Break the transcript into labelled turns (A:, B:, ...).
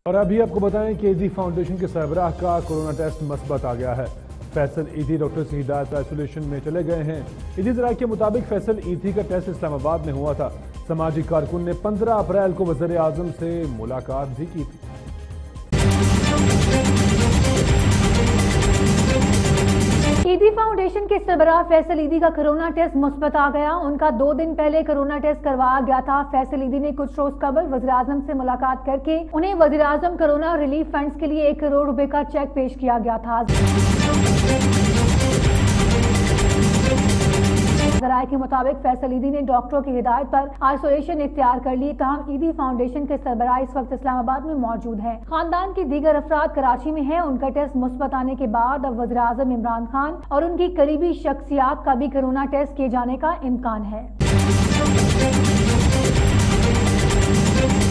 A: और अभी आपको बताएं कि ईदी फाउंडेशन के सरबराह का कोरोना टेस्ट मस्बत आ गया है। फैसल ईदी डॉक्टर से हिदायत आइसोलेशन में चले गए हैं। ईदी जराये के मुताबिक फैसल ईदी का टेस्ट इस्लामाबाद में हुआ था। समाजी कारकुन ने 15 अप्रैल को वज़ीर आज़म से मुलाकात भी की थी।
B: ईदी फाउंडेशन के सरबराह फैसल ईदी का कोरोना टेस्ट मुस्बत आ गया। उनका 2 दिन पहले कोरोना टेस्ट करवाया गया था। फैसल ईदी ने कुछ रोज कबल वज़ीर आज़म से मुलाकात करके उन्हें वज़ीर आज़म कोरोना रिलीफ फंड्स के लिए 1 करोड़ रुपए का चेक पेश किया गया था। जराये के मुताबिक फैसल ईदी ने डॉक्टरों की हिदायत पर आइसोलेशन इख्तियार कर ली। तहम ईदी फाउंडेशन के सरबराह इस वक्त इस्लामाबाद में मौजूद हैं। खानदान के दीगर अफराद कराची में हैं। उनका टेस्ट मुस्बत आने के बाद अब वज़ीर आज़म इमरान खान और उनकी करीबी शख्सियात का भी कोरोना टेस्ट किए जाने का इम्कान है।